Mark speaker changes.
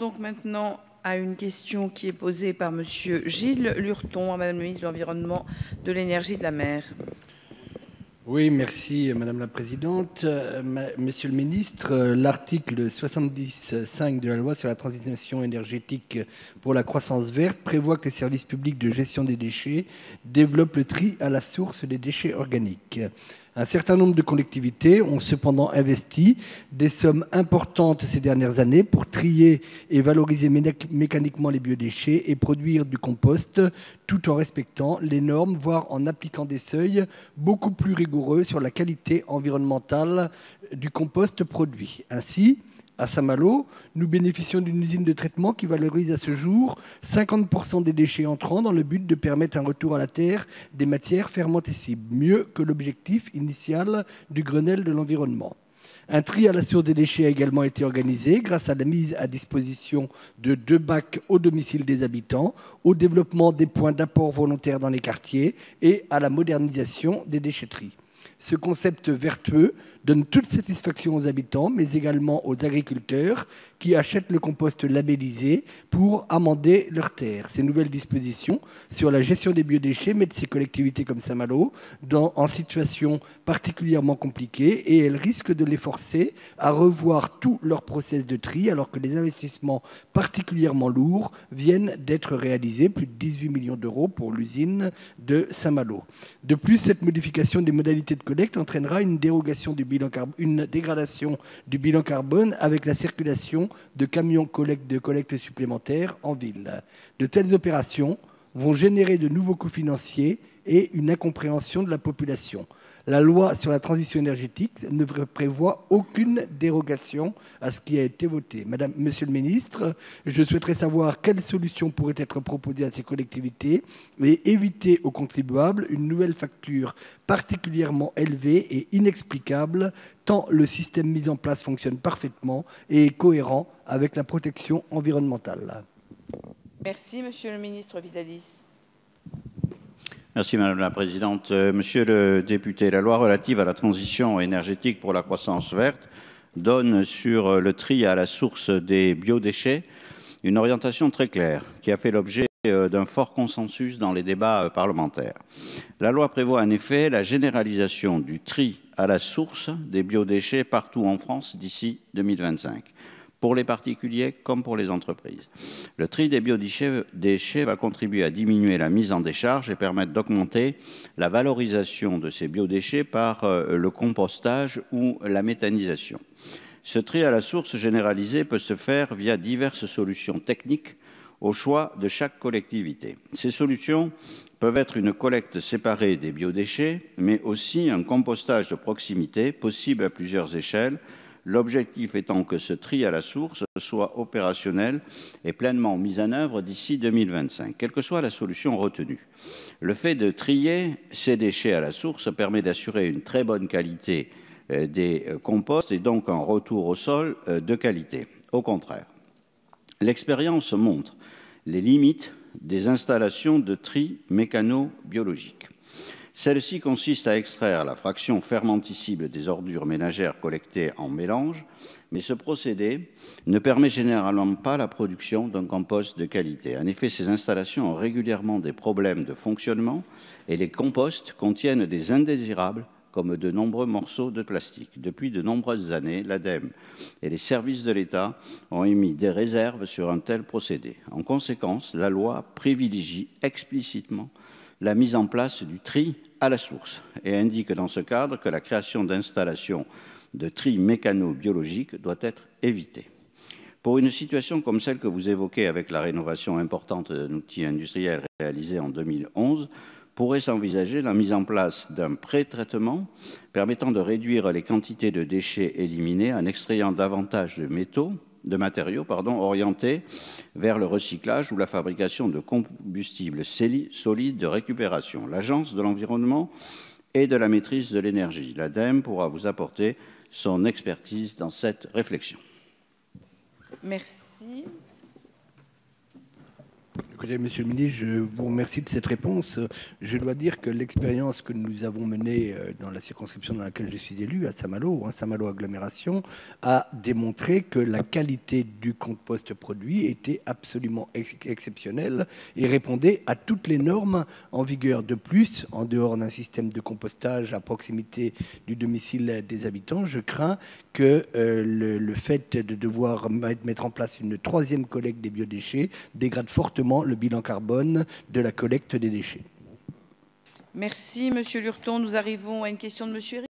Speaker 1: donc maintenant à une question qui est posée par Monsieur Gilles Lurton à Madame la ministre de l'Environnement, de l'Énergie et de la Mer.
Speaker 2: Oui, merci Madame la Présidente. Monsieur le Ministre, l'article 70.5 de la loi sur la transition énergétique pour la croissance verte prévoit que les services publics de gestion des déchets développent le tri à la source des déchets organiques. Un certain nombre de collectivités ont cependant investi des sommes importantes ces dernières années pour trier et valoriser mécaniquement les biodéchets et produire du compost tout en respectant les normes, voire en appliquant des seuils beaucoup plus rigoureux sur la qualité environnementale du compost produit. Ainsi, à Saint-Malo, nous bénéficions d'une usine de traitement qui valorise à ce jour 50% des déchets entrants dans le but de permettre un retour à la terre des matières fermentescibles, mieux que l'objectif initial du Grenelle de l'environnement. Un tri à la source des déchets a également été organisé grâce à la mise à disposition de 2 bacs au domicile des habitants, au développement des points d'apport volontaires dans les quartiers et à la modernisation des déchetteries. Ce concept vertueux donne toute satisfaction aux habitants, mais également aux agriculteurs qui achètent le compost labellisé pour amender leurs terres. Ces nouvelles dispositions sur la gestion des biodéchets mettent ces collectivités comme Saint-Malo en situation particulièrement compliquée et elles risquent de les forcer à revoir tout leur process de tri alors que les investissements particulièrement lourds viennent d'être réalisés, plus de 18 millions d'euros pour l'usine de Saint-Malo. De plus, cette modification des modalités de collecte entraînera une dégradation du bilan carbone avec la circulation de camions de collecte supplémentaires en ville. De telles opérations vont générer de nouveaux coûts financiers et une incompréhension de la population. La loi sur la transition énergétique ne prévoit aucune dérogation à ce qui a été voté. Monsieur le ministre, je souhaiterais savoir quelles solutions pourraient être proposées à ces collectivités et éviter aux contribuables une nouvelle facture particulièrement élevée et inexplicable, tant le système mis en place fonctionne parfaitement et est cohérent avec la protection environnementale.
Speaker 1: Merci, Monsieur le ministre Vitalis.
Speaker 3: Merci Madame la Présidente. Monsieur le député, la loi relative à la transition énergétique pour la croissance verte donne sur le tri à la source des biodéchets une orientation très claire qui a fait l'objet d'un fort consensus dans les débats parlementaires. La loi prévoit en effet la généralisation du tri à la source des biodéchets partout en France d'ici 2025. Pour les particuliers comme pour les entreprises. Le tri des biodéchets va contribuer à diminuer la mise en décharge et permettre d'augmenter la valorisation de ces biodéchets par le compostage ou la méthanisation. Ce tri à la source généralisé peut se faire via diverses solutions techniques au choix de chaque collectivité. Ces solutions peuvent être une collecte séparée des biodéchets, mais aussi un compostage de proximité possible à plusieurs échelles, l'objectif étant que ce tri à la source soit opérationnel et pleinement mis en œuvre d'ici 2025, quelle que soit la solution retenue. Le fait de trier ces déchets à la source permet d'assurer une très bonne qualité des composts et donc un retour au sol de qualité. Au contraire, l'expérience montre les limites des installations de tri mécano-biologique. Celle-ci consiste à extraire la fraction fermentescible des ordures ménagères collectées en mélange, mais ce procédé ne permet généralement pas la production d'un compost de qualité. En effet, ces installations ont régulièrement des problèmes de fonctionnement et les composts contiennent des indésirables comme de nombreux morceaux de plastique. Depuis de nombreuses années, l'ADEME et les services de l'État ont émis des réserves sur un tel procédé. En conséquence, la loi privilégie explicitement la mise en place du tri à la source et indique dans ce cadre que la création d'installations de tri mécano-biologique doit être évitée. Pour une situation comme celle que vous évoquez avec la rénovation importante d'un outil industriel réalisé en 2011, pourrait s'envisager la mise en place d'un pré-traitement permettant de réduire les quantités de déchets éliminés en extrayant davantage de matériaux orientés vers le recyclage ou la fabrication de combustibles solides de récupération. L'Agence de l'environnement et de la maîtrise de l'énergie, l'ADEME, pourra vous apporter son expertise dans cette réflexion.
Speaker 1: Merci.
Speaker 2: Écoutez, monsieur le ministre, je vous remercie de cette réponse. Je dois dire que l'expérience que nous avons menée dans la circonscription dans laquelle je suis élu, à Saint-Malo, Saint-Malo Agglomération, a démontré que la qualité du compost produit était absolument exceptionnelle et répondait à toutes les normes en vigueur. De plus, en dehors d'un système de compostage à proximité du domicile des habitants, je crains que le fait de devoir mettre en place une troisième collecte des biodéchets dégrade fortement le bilan carbone de la collecte des déchets.
Speaker 1: Merci, monsieur Lurton. Nous arrivons à une question de monsieur Eric.